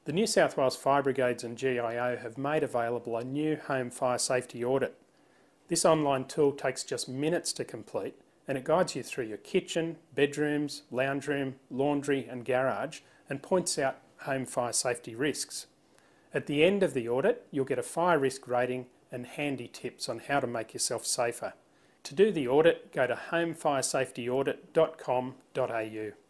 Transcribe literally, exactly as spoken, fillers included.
The New South Wales Fire Brigades and G I O have made available a new home fire safety audit. This online tool takes just minutes to complete and it guides you through your kitchen, bedrooms, lounge room, laundry and garage and points out home fire safety risks. At the end of the audit, you'll get a fire risk rating and handy tips on how to make yourself safer. To do the audit, go to home fire safety audit dot com dot A U.